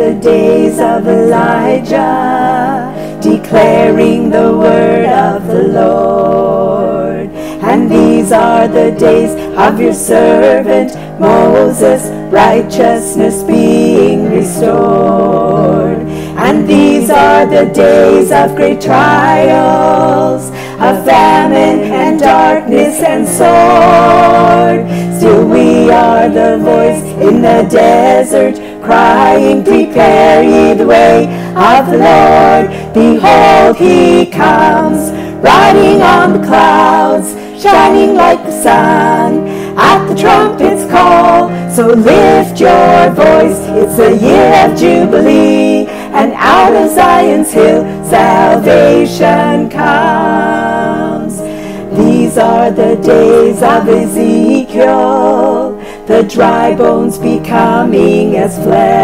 the days of Elijah, declaring the word of the Lord. And these are the days of your servant Moses, righteousness being restored. And these are the days of great trials, of famine and darkness and sword. Still we are the voice in the desert, crying, prepare ye the way of the Lord. Behold, he comes, riding on the clouds, shining like the sun, at the trumpet's call. So lift your voice, it's the year of Jubilee, and out of Zion's hill salvation comes. These are the days of Ezekiel, the dry bones becoming as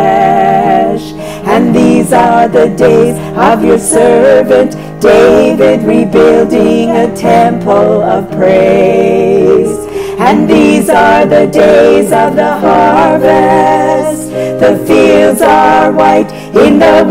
flesh. And these are the days of your servant David, rebuilding a temple of praise. And these are the days of the harvest, the fields are white in the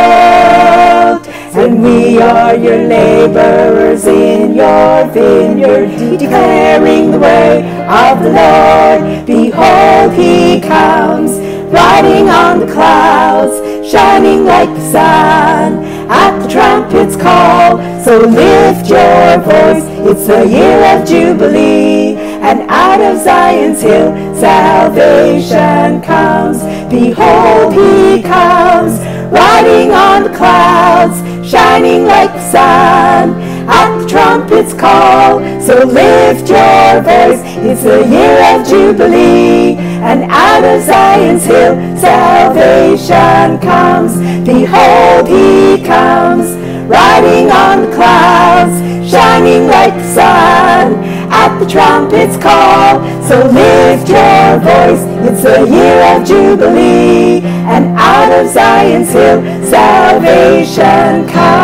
world, and we are your laborers in your vineyard, declaring the way of the Lord. Behold, he comes, riding on the clouds, shining like the sun, at the trumpet's call. So lift your voice, it's the year of Jubilee, and out of Zion's hill salvation comes. Behold, he comes, riding on the clouds, shining like the sun, at the trumpet's call. So lift your voice, it's the year of Jubilee, and out of Zion's hill salvation comes. Behold, he comes, riding on the clouds, shining like the sun, at the trumpet's call. So lift your voice, it's the year of Jubilee, and out of Zion's hill salvation comes.